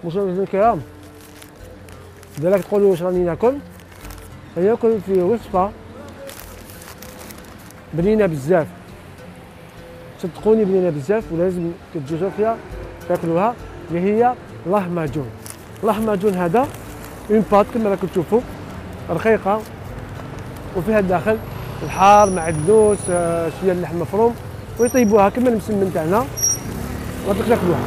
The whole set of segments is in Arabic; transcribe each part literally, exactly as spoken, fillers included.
مشاهدينا الكرام، دابا تقولوا واش راني ناكل؟ راني ناكل في وصفه بنينه بزاف، صدقوني بنينه بزاف ولازم تجوا تركيا تاكلوها، اللي هي لحماجون. لحماجون هذا اون بات كما راكم تشوفوا رقيقه وفيها الداخل الحار مع الدوس آه شويه اللحم مفروم ويطيبوها كما المسمن تاعنا وتقدروا تاكلوها.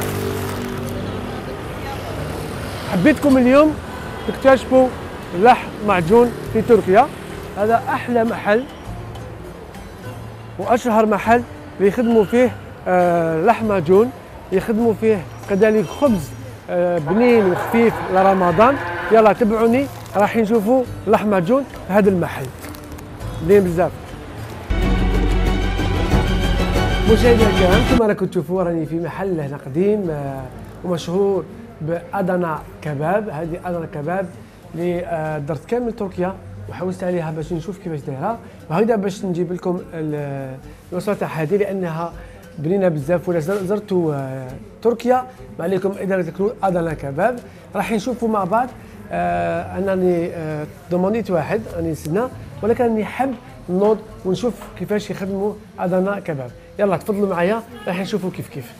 حبيتكم اليوم تكتشفوا لحم معجون في تركيا. هذا احلى محل واشهر محل يخدموا فيه آه لحم معجون، يخدموا فيه كذلك خبز آه بنين وخفيف لرمضان. يلا تبعوني راح نشوفوا لحم معجون في هذا المحل بنين بزاف. مشاهدينا الكرام، كما راكم تشوفوا راني في محل هنا قديم آه ومشهور بأدانا كباب. هذه أدانا كباب اللي آه درت كامل تركيا وحوست عليها باش نشوف كيفاش دايره، وهكذا باش نجيب لكم الوصفه تاع هذه لانها بنينه بزاف. ولا زرتوا آه تركيا ما عليكم اذا تاكلوا أدانا كباب. راح نشوفوا مع بعض. آه انني آه ضمنيت واحد راني نسينا، ولكن راني حاب نوض ونشوف كيفاش يخدموا أدانا كباب. يلا تفضلوا معايا راح نشوفوا كيف كيف.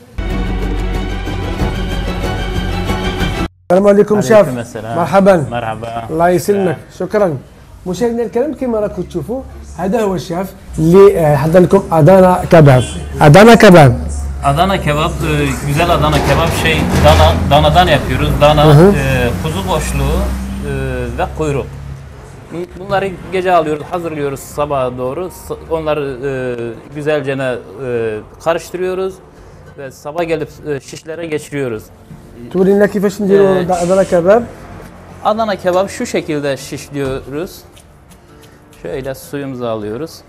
السلام عليكم شاف. السلام. مرحبا. مرحبا. الله يسلمك. شكرا. مشاهدينا الكرام، كما راكم تشوفوا هذا هو الشاف اللي حضر لكم أدانا كباب. أدانا كباب. Adana kebap, e, güzel Adana kebap şey dana danadan yapıyoruz. Dana, e, kuzu boşluğu e, ve kuyruk. Bunları gece alıyoruz, hazırlıyoruz sabaha doğru. Onları e, güzelce e, karıştırıyoruz ve sabah gelip e, şişlere geçiriyoruz. تورينا كيفاش نديروا أدانا كباب. Adana kebap şu şekilde şişliyoruz. Şöyle suyumuzu alıyoruz.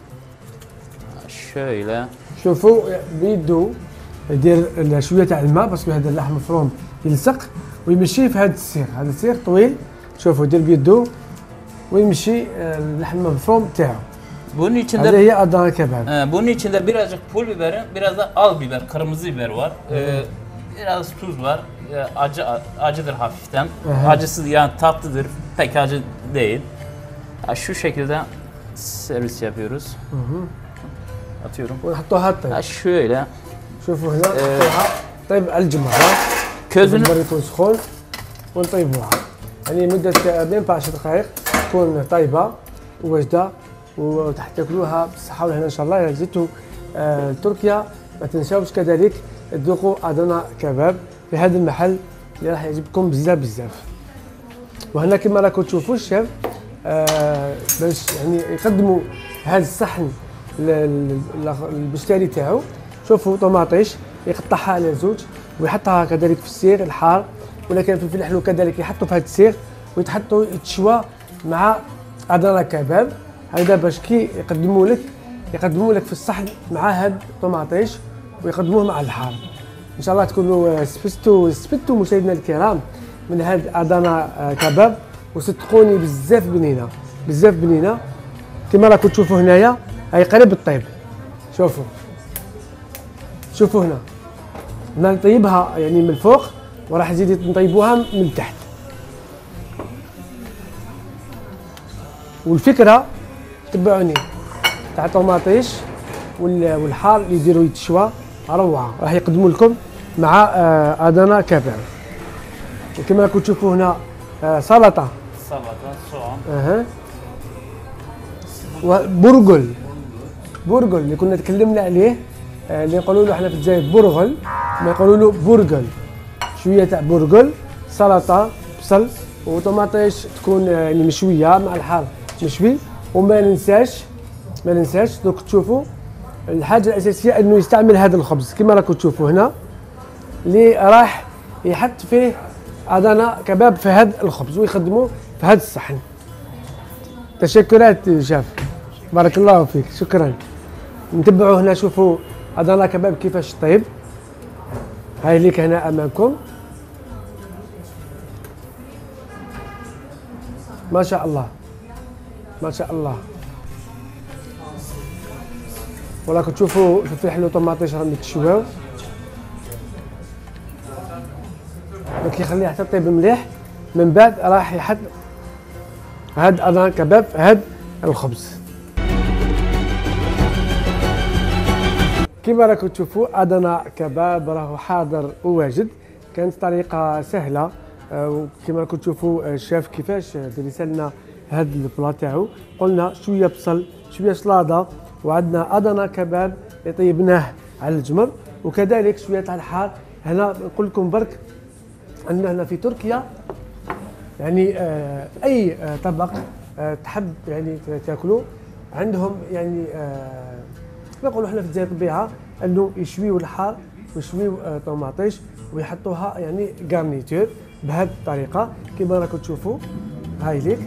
Şöyle. شوفوا بيدو يدير شويه تاع الماء باسكو هذا اللحم مفروم يلصق ويمشيه في هذا السيخ. هذا السيخ طويل، شوفوا يدير بيدو ويمشي اللحم المفروم تاعو. Bunun içinde هذه هي أدانا كباب. e, bunun içinde birazcık pul biberin, biraz da al biber, kırmızı biber var. E, biraz tuz var. E, acı acıdır hafiften. Aha. Acısı yani tatlıdır. Pek acı değil. Ya şu şekilde servis yapıyoruz. Hı hı. Atıyorum. ونحطوها طيب. Ya şöyle. شوفوا هنا نحطوها طيب على الجمرة. Közünü البرد يكون سخون ونطيبوها. يعني مدة بين عشر دقائق تكون طيبة وواجدة وتحت تاكلوها بالصحة والهنا إن شاء الله. إذا جيتوا آه تركيا ما تنساوش كذلك تذوقوا أدانا كباب في هذا المحل اللي راح يعجبكم بزاف بزاف. وهنا كما راكم تشوفوا الشيف آه باش يعني يقدموا هذا الصحن للمشتري تاعو. شوفوا طماطيش يقطعها على زوج ويحطها كذلك في السير الحار، ولكن في الفلفل الحلو كذلك يحطوا في هذا السير ويتحطوا يتشوى مع أدانا كباب. هذا باش كي يقدموا لك يقدموا لك في الصحن مع هاد الطماطيش ويقدموه مع الحار. ان شاء الله تكونوا استفدتوا استفدتوا مشاهدينا الكرام من هاد أدانا كباب، وصدقوني بزاف بنينه بزاف بنينه كما راكم تشوفوا هنايا. هاي قريب الطيب. شوفوا شوفوا هنا بدنا نطيبها يعني من الفوق وراح نزيد نطيبوها من تحت. والفكره تبعوني تاع الطماطيش والحار اللي يديروا يتشوى روعه، راح يقدموا لكم مع أدانا كباب. وكما راكم تشوفوا هنا سلطه salata, soğan. اها وبرغل. برغل اللي كنا تكلمنا عليه اللي نقولوا له احنا في الجزائر برغل، ما يقولوا له برغل. شويه تاع برغل، سلطه بصل وطماطيش تكون يعني مشويه مع الحار مشوي. وما ننساش ما ننساش دوك تشوفوا الحاجه الاساسيه انه يستعمل هذا الخبز كما راكم تشوفوا هنا اللي راح يحط فيه أدانا كباب في هذا الخبز ويخدموه في هذا الصحن. تشكرات شاف، بارك الله فيك. شكرا. نتبعوا هنا شوفوا أدانا كباب كيفاش طيب. هاي ليك هنا أمامكم ما شاء الله ما شاء الله. وراكم تشوفوا فلفل حلو وطماطيش راهم يتشواو. كيخليه حتى طيب مليح. من بعد راح يحط هاد أدنى كباب في هاد الخبز. كما راكم تشوفوا أدنى كباب راهو حاضر وواجد. كانت طريقة سهلة، وكما راكم تشوفوا الشيف كيفاش درس لنا هاد البلا تاعو. قلنا شوية بصل، شوية سلاطة، وعندنا أدنى كباب اللي طيبناه على الجمر، وكذلك شوية تاع الحار. هنا نقول لكم برك عندنا هنا في تركيا يعني آه أي آه طبق آه تحب يعني تاكلوا عندهم يعني آه نقولوا احنا في الجزائر طبيعه انه يشويوا الحار ويشويوا آه طوماطيش ويحطوها يعني غارنيتور بهذه الطريقه كما راكم تشوفوا. هاي ليك.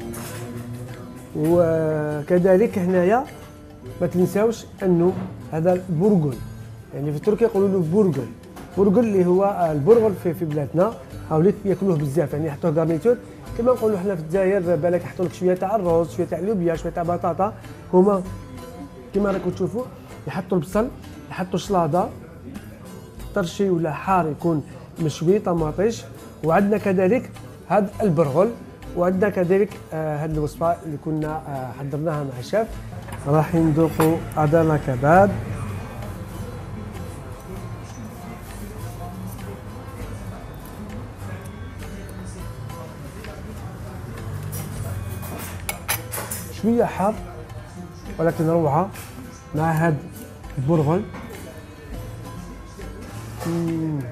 وكذلك هنايا ما تنساوش انه هذا البرغل، يعني في تركيا يقولوا له برغل. برغل اللي هو البرغل في, في بلادنا هاوليك ياكلوه بزاف، يعني يحطوه غارنيتور كما نقولوا حنا في الجزائر. بالك يحطوا لك شويه تاع الرز، شويه تاع اللوبيا، شويه تاع بطاطا. هما كما راكم تشوفوا يحطوا البصل، يحطوا الشلاضه، طرشي ولا حار يكون مشوي، طماطيش. وعندنا كذلك هذا البرغل، وعندنا كذلك آه هذه الوصفه اللي كنا آه حضرناها مع الشيف. راح ندوقوا أدنى كباب. شويه حار ولكن روعه مع هذا البرغل. مم.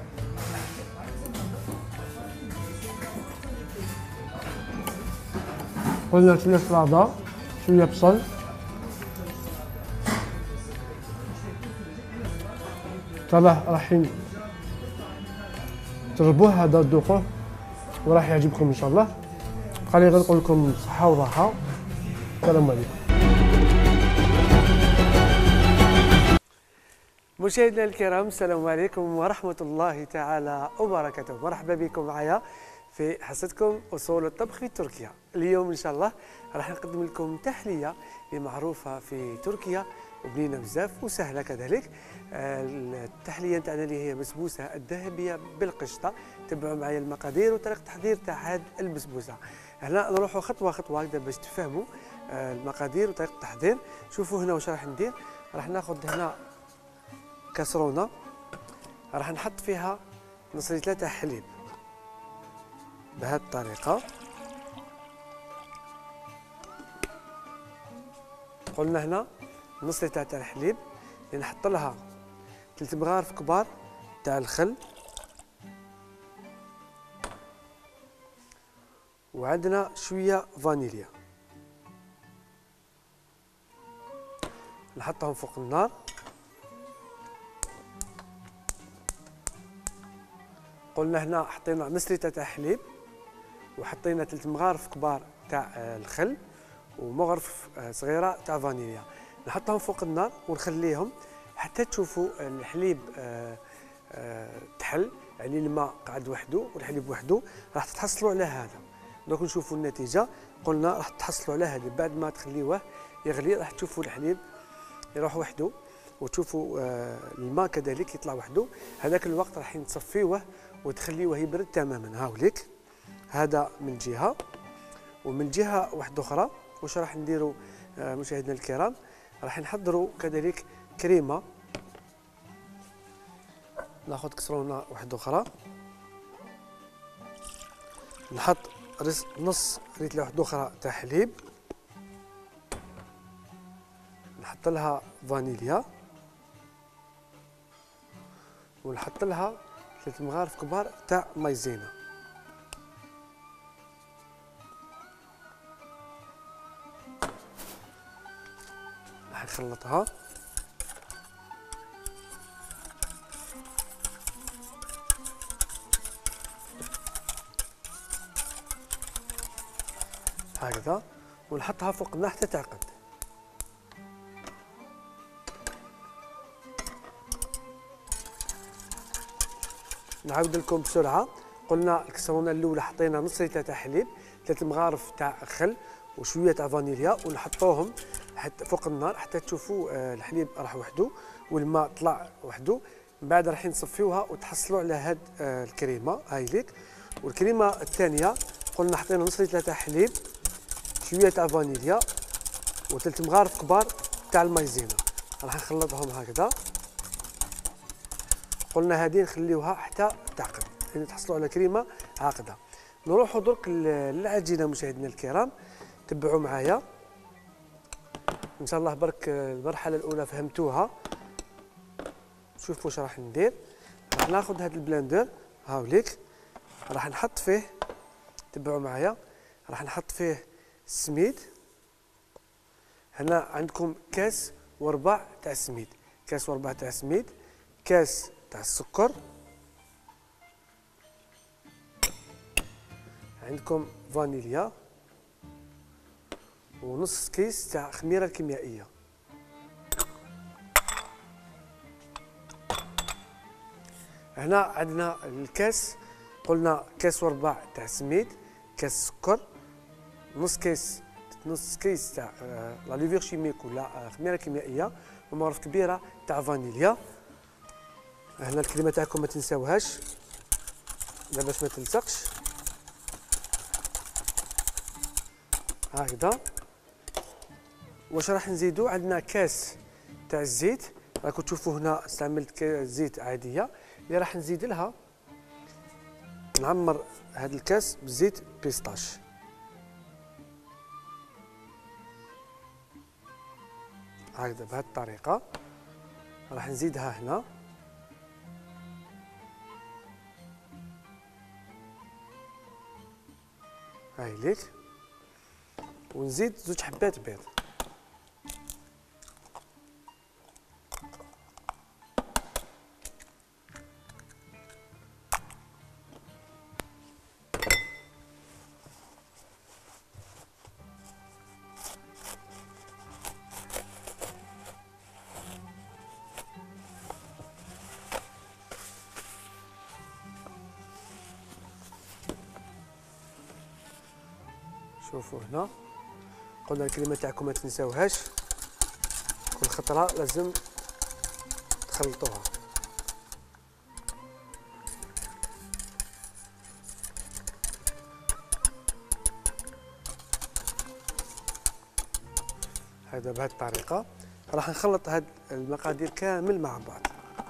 قلنا شويه سلاطه، شويه بصل، طلع راح تجربوه هذا تذوقوه وراح يعجبكم ان شاء الله. خليني نقول لكم صحه وراحه. السلام عليكم. مشاهدينا الكرام، السلام عليكم ورحمة الله تعالى وبركاته. مرحبا بكم معايا في حصتكم أصول الطبخ في تركيا. اليوم إن شاء الله راح نقدم لكم تحلية اللي معروفة في تركيا وبنينة بزاف وسهلة كذلك. التحلية نتاعنا اللي هي بسبوسة الذهبية بالقشطة. تبعوا معايا المقادير وطريقة التحضير تاع هذه البسبوسة. هنا نروحوا خطوة خطوة هكذا باش تفهموا المقادير وطريقة التحضير. شوفوا هنا واش راح ندير. راح ناخذ هنا كاسرونه، راح نحط فيها نص لتر تاع حليب بهذه الطريقه. قلنا هنا نص لتر تاع الحليب اللي نحط لها ثلاث مغارف كبار تاع الخل، وعندنا شويه فانيليا نحطهم فوق النار. قلنا هنا حطينا نص لتر تاع حليب، وحطينا ثلاث مغارف كبار تاع الخل، ومغرف صغيره تاع فانيليا. نحطهم فوق النار ونخليهم حتى تشوفوا الحليب تحل، يعني الماء قاعد وحده والحليب وحده. راح تتحصلوا على هذا. دوك نشوفوا النتيجه. قلنا راح تحصلوا على هذا بعد ما تخليوه يغلي. راح تشوفوا الحليب يروح وحده، وتشوفوا الماء كذلك يطلع وحده. هذاك الوقت راح نصفيوه وتخليوه يبرد تماما. هاوليك هذا من جهه، ومن جهه واحده اخرى واش راح نديروا مشاهدينا الكرام؟ راح نحضروا كذلك كريمه. ناخذ كسرونه واحده اخرى، نحط نص ريتله واحده اخرى تاع حليب، نحط لها فانيليا، ونحط لها ثلاث مغارف كبار تاع مايزينا. راح نخلطها. هكذا، ونحطها فوق النار حتى تعقد. نعاود لكم بسرعه. قلنا الكسرونه الاولى حطينا نص لتر تاع حليب، ثلاث مغارف تاع خل، وشويه تاع فانيليا، ونحطوهم حتى فوق النار حتى تشوفوا الحليب راح وحده والماء طلع وحده. من بعد راح نصفيوها وتحصلوا على هاد آه الكريمه هاي ليك. والكريمه الثانيه قلنا حطينا نص لتر تاع حليب، شويه تاع فانيليا، وثلاث مغارف كبار تاع المايزينا. راح نخلطهم هكذا. قلنا هذه نخليوها حتى تعقد، يعني تحصلوا على كريمه عاقده. نروحوا درك للعجينه مشاهدينا الكرام، تبعوا معايا ان شاء الله برك. المرحله الاولى فهمتوها. شوفوا واش راح ندير. راح ناخذ هذا البلندر هاوليك، راح نحط فيه، تبعوا معايا، راح نحط فيه السميد. هنا عندكم كاس وربع تاع السميد، كاس وربع تاع السميد، كاس تاع السكر، عندكم فانيليا، ونص كيس تاع خميره كيميائيه. هنا عندنا الكاس، قلنا كاس وربع تاع السميد، كاس سكر، نص كيس نص كيس تاع لا ليفير شيميك ولا خميره كيميائيه، ومغرف كبيره تاع فانيليا. هنا الكريمه تاعكم ما تنساوهاش لا باش ما تلصقش هكذا. واش راح نزيدو؟ عندنا كاس تاع الزيت، راكم تشوفوا هنا استعملت زيت عاديه اللي راح نزيد لها. نعمر هذا الكاس بزيت بيستاش هكذا بهذه الطريقه. راح نزيدها هنا، هاي ليك، ونزيد زوج حبات بيض. شوفوا هنا قلنا الكلمه تاعكم ما تنساوهاش، كل خطره لازم تخلطوها. هذا بهذه الطريقه. راح نخلط هاد المقادير كامل مع بعض.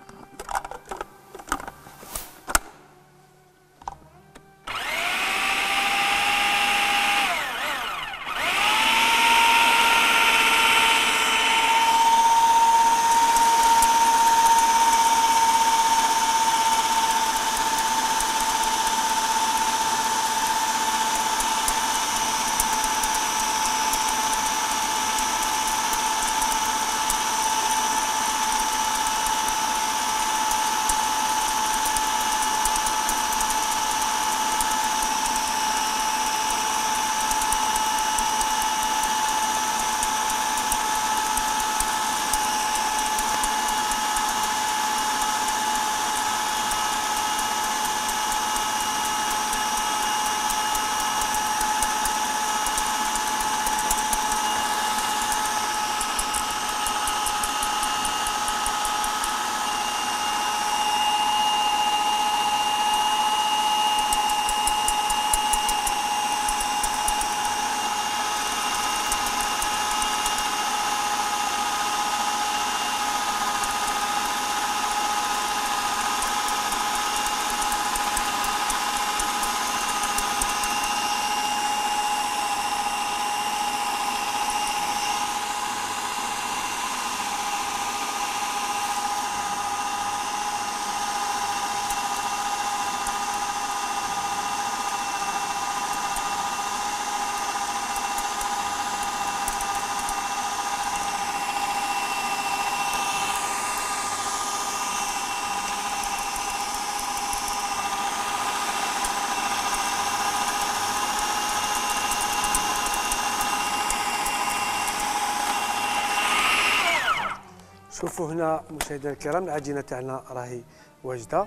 شوفوا هنا مشاهدينا الكرام العجينه تاعنا راهي واجده.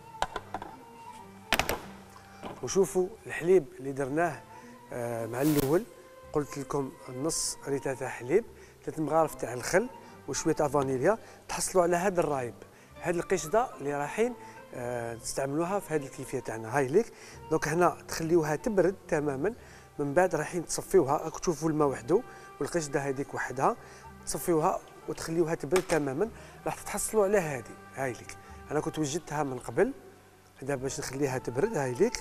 وشوفوا الحليب اللي درناه آه مع الاول، قلت لكم نص ريته تاع حليب، ثلاث مغارف تاع الخل وشويه تاع فانيليا، تحصلوا على هذا الرايب. هاد القشده اللي رايحين آه نستعملوها في هذه الكيفيه تاعنا. هاي ليك دونك هنا تخليوها تبرد تماما، من بعد رايحين تصفيوها. راكم تشوفوا الماء وحده والقشده هذيك وحدها، تصفيوها وتخليوها تبرد تماما. راح تتحصلوا على هذه. هاي ليك انا كنت وجدتها من قبل، دابا باش نخليها تبرد. هاي ليك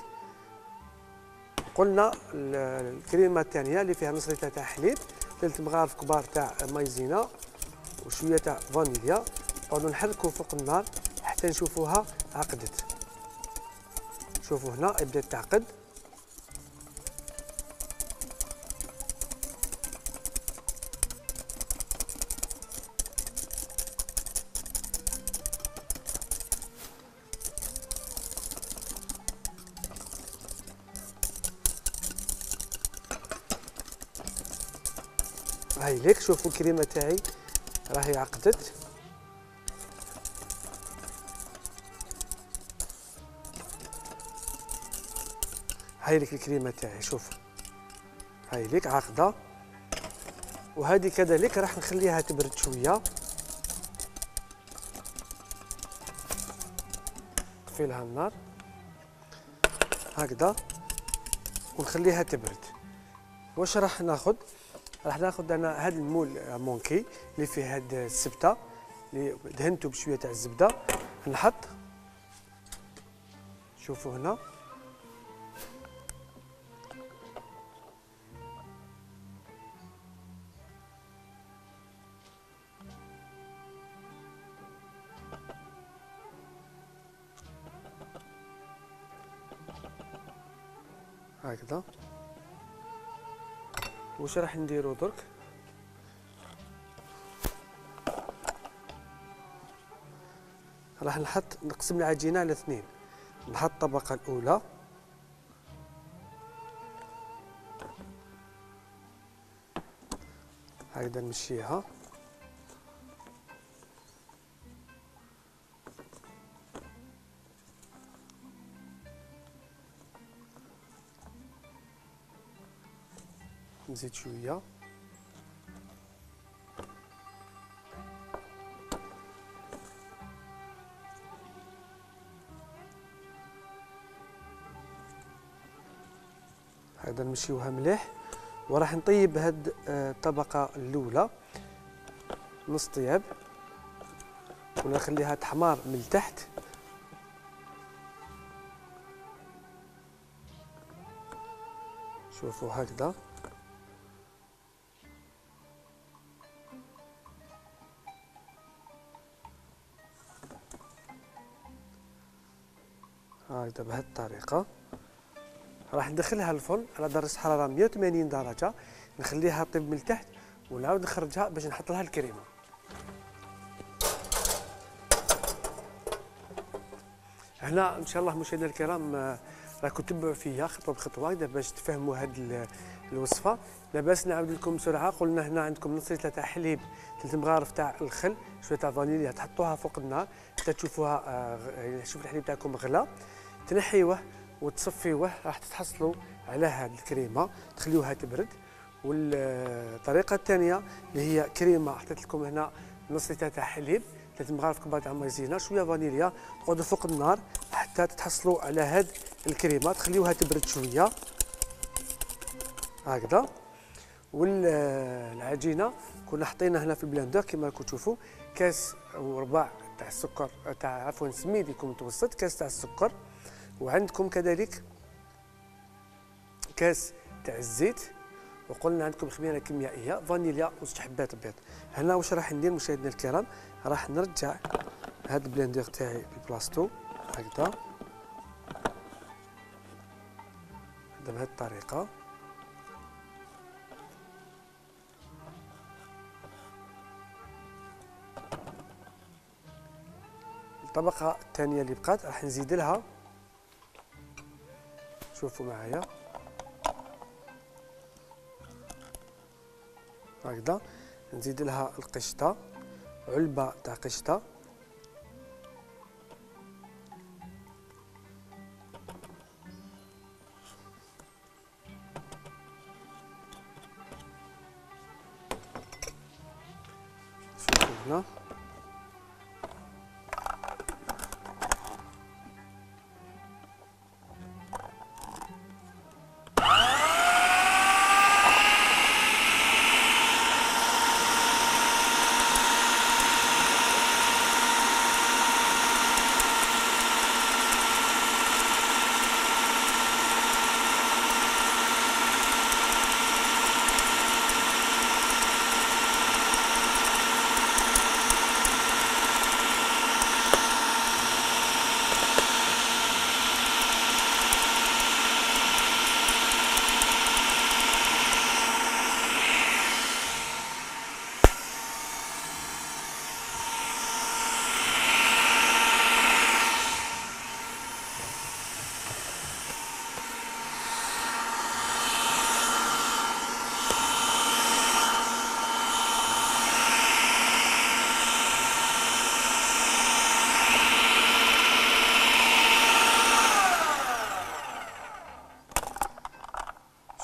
قلنا الكريمه الثانيه اللي فيها نص لتر تاع حليب، ثلاث مغارف كبار تاع مايزينا وشويه تاع فانيليا. نقعدوا نحركوا فوق النار حتى نشوفوها عقدت. شوفوا هنا بدات تعقد. هاي ليك شوفوا الكريمه تاعي راهي عقدت. هاي ليك الكريمه تاعي شوفوا، هاي ليك عاقده. وهذه كذلك راح نخليها تبرد شويه. نطفي لها النار هكذا ونخليها تبرد. واش راح ناخذ؟ راح ناخذ انا هذا المول مونكي اللي فيه هاد السبته اللي دهنته بشويه تاع الزبده. نحط شوفوا هنا هكذا. واش راح نديرو درك؟ راح نحط نقسم العجينه على اثنين. نحط الطبقه الاولى هكذا نمشيها، نزيد شويه، هكذا نمشيوها مليح. وراح نطيب هاد الطبقه الاولى نص طياب ونخليها تحمار من التحت. شوفوا هكذا. هكذا بهذه الطريقه. راح ندخلها الفرن على درجه حراره مئة وثمانين درجه، نخليها طيب من التحت ونعاود نخرجها باش نحط لها الكريمه. هنا ان شاء الله مشاهدينا الكرام راكم تتبعوا فيا خطوه بخطوه باش تفهموا هذه الوصفه. لاباس نعاود لكم بسرعه. قلنا هنا عندكم نص لتر تاع حليب، ثلاث مغارف تاع الخل، شويه تاع فانيليا، تحطوها فوق النار حتى تشوفوها يعني شوف الحليب تاعكم غلا، تنحيوه وتصفيوه. راح تتحصلوا على هذه الكريمه، تخليوها تبرد. والطريقه الثانيه اللي هي كريمه، حطيت لكم هنا نص لتر تاع حليب، ثلاث مغارف كبار تاع مايزينا، شويه فانيليا، تقعدوا فوق النار حتى تتحصلوا على هذه الكريمه، تخليوها تبرد شويه هكذا. والعجينه كنا حطينا هنا في البلندر كما راكم تشوفوا كاس وربع تاع السكر تاع عفوا سميد يكون متوسط، كاس تاع السكر، وعندكم كذلك كاس تاع الزيت، وقلنا عندكم خميره كيميائيه، فانيليا وزوج حبات بيض. هنا واش راح ندير مشاهدينا الكرام؟ راح نرجع هذا البلندر تاعي لبلاصتو هكذا بهذه الطريقه. الطبقه الثانيه اللي بقات راح نزيد لها، شوفوا معايا هكذا، نزيد لها القشطه، علبه تاع قشطه، شوفوا هنا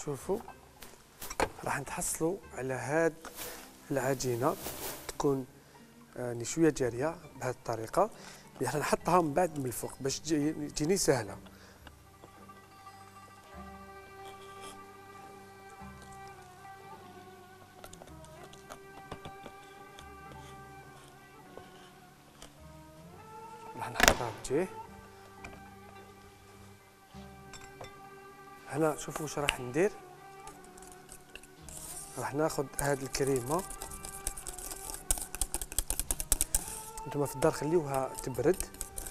شوفوا راح نتحصلوا على هاد العجينه تكون يعني شويه جاريه بهذه الطريقه اللي راح نحطها من بعد من الفوق باش تجيني سهله. راح نحطها بجيه. هنا شوفوا واش راح ندير. راح ناخذ هذه الكريمه، انتم في الدار خليوها تبرد.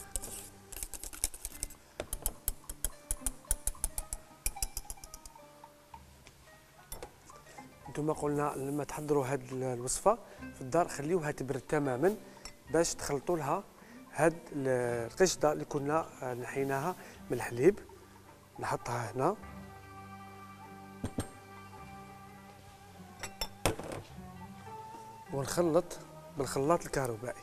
انتم قلنا لما تحضروا هذه الوصفه في الدار خليوها تبرد تماما باش تخلطوا لها هاد القشطه اللي كنا نحيناها من الحليب. نحطها هنا ونخلط بالخلاط الكهربائي.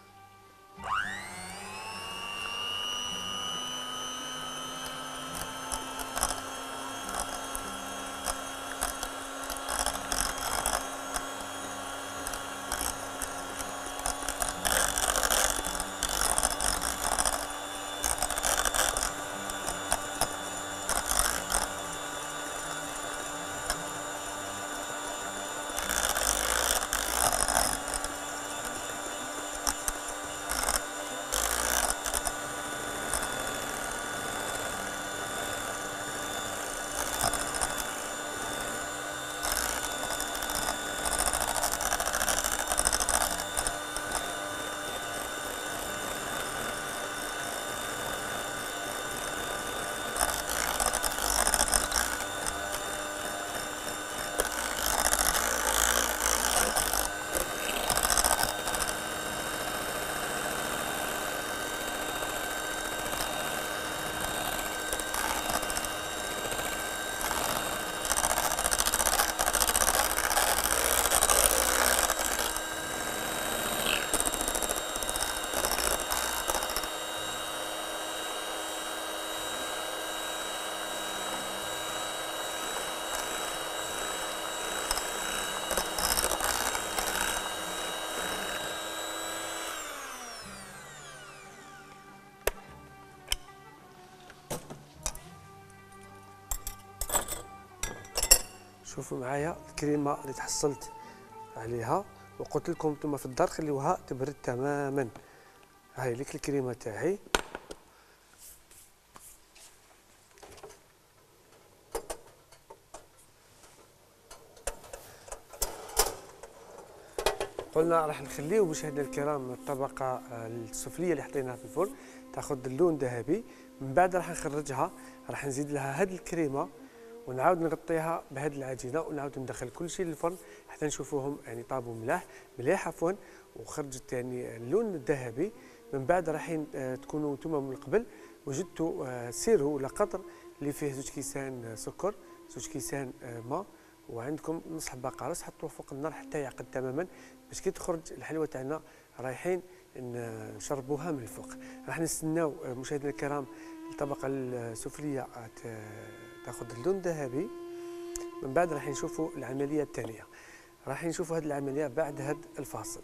شوفوا معايا الكريمه اللي تحصلت عليها، وقلت لكم انتم في الدار خليوها تبرد تماما. هاي ليك الكريمه تاعي. قلنا راح نخليو مشاهدينا الكرام الطبقه السفليه اللي حطيناها في الفرن تاخذ اللون ذهبي. من بعد راح نخرجها، راح نزيد لها هذه الكريمه ونعاود نغطيها بهذه العجينه ونعاود ندخل كل شيء للفرن حتى نشوفوهم يعني طابوا ملاح مليح عفوا وخرجت يعني اللون الذهبي. من بعد رايحين تكونوا نتوما من قبل وجدتوا سيرو ولا قطر اللي فيه زوج كيسان سكر، زوج كيسان ماء، وعندكم نص حبه قارص حطوه فوق النار حتى يعقد تماما باش كي تخرج الحلوه تاعنا رايحين نشربوها من الفوق. راح نستناو مشاهدينا الكرام الطبقه السفليه تاخذ اللون الذهبي. من بعد راح نشوفوا العمليه الثانيه، راح نشوفوا هذه العمليه بعد هذا الفاصل.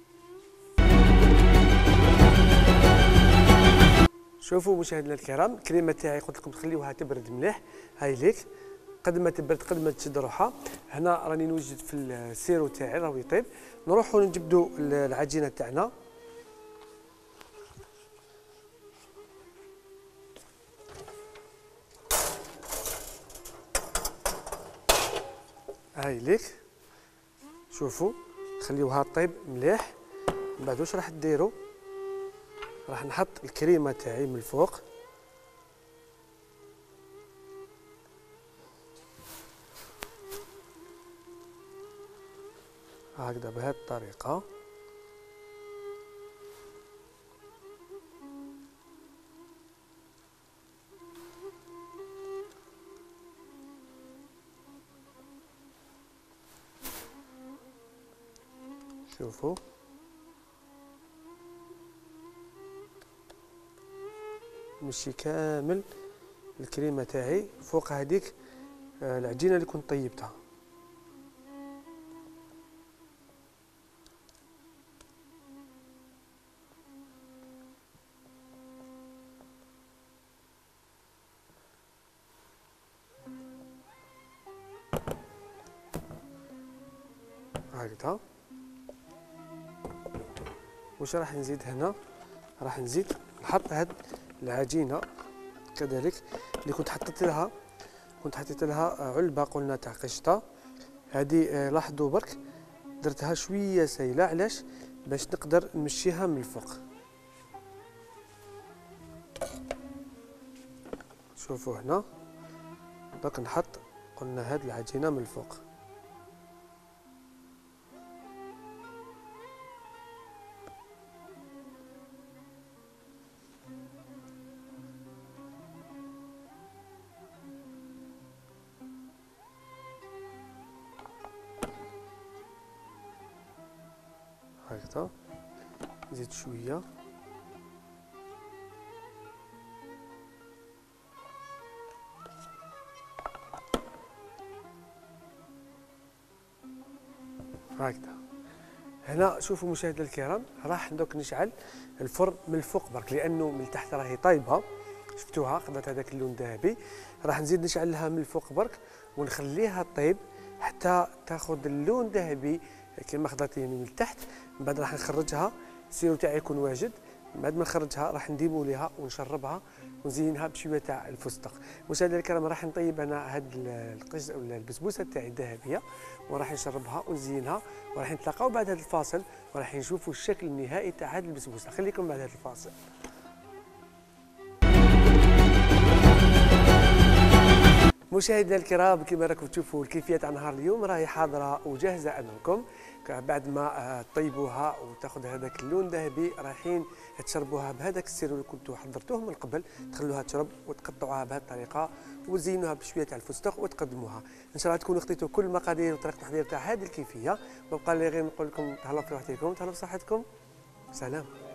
شوفوا مشاهدينا الكرام الكريمه تاعي قلت لكم تخليوها تبرد مليح. هاي ليك قد ما تبرد قد ما تشد روحها. هنا راني نوجد في السيرو تاعي راهو يطيب. نروحوا نجبدوا العجينه تاعنا. هاي ليك شوفوا خليوها طيب مليح. من بعد واش راح ديروا؟ راح نحط الكريمه تاعي من الفوق هكذا بهذه الطريقه. شوفوا نمشي كامل الكريمه تاعي فوق هذيك آه، العجينه اللي كنت طيبتها. هكذا. واش راح نزيد هنا؟ راح نزيد نحط هاد العجينه كذلك اللي كنت حطيت لها كنت حطيت لها علبه قلنا تاع قشطه. هذه لاحظوا برك درتها شويه سايله، علاش؟ باش نقدر نمشيها من الفوق. شوفوا هنا دوك نحط قلنا هاد العجينه من الفوق. هكذا. نزيد شويه. هكذا. هنا شوفوا مشاهدينا الكرام، راح دوك نشعل الفرن من الفوق برك، لانه من التحت راهي طايبه، شفتوها خدات هذاك اللون الذهبي. راح نزيد نشعلها من الفوق برك ونخليها طيب حتى تاخذ اللون الذهبي كما خداتيني من التحت. من بعد راح نخرجها، السيرو تاعي يكون واجد. من بعد ما نخرجها راح نديمو ليها ونشربها ونزينها بشويه تاع الفستق. مشاهدينا الكرام، راح نطيب انا هاد القش ولا البسبوسه تاعي الذهبيه وراح نشربها ونزينها، وراح نتلاقاو بعد هذا الفاصل وراح نشوفوا الشكل النهائي تاع هاد البسبوسه. خليكم بعد هذا الفاصل. مشاهدينا الكرام، كما راكم تشوفوا الكيفيه تاع نهار اليوم راهي حاضره وجاهزه امامكم. بعد ما طيبوها وتاخذ هذاك اللون الذهبي رايحين تشربوها بهذاك السيرو اللي كنتوا حضرتوه من قبل. تخلوها تشرب وتقطعوها بهذه الطريقه وتزينوها بشويه تاع الفستق وتقدموها. ان شاء الله تكونوا خديتوا كل المقادير وطريقه التحضير تاع هذه الكيفيه. ما بقى لي غير نقول لكم تهلاو في راحتكم، تهلاو في صحتكم، سلام.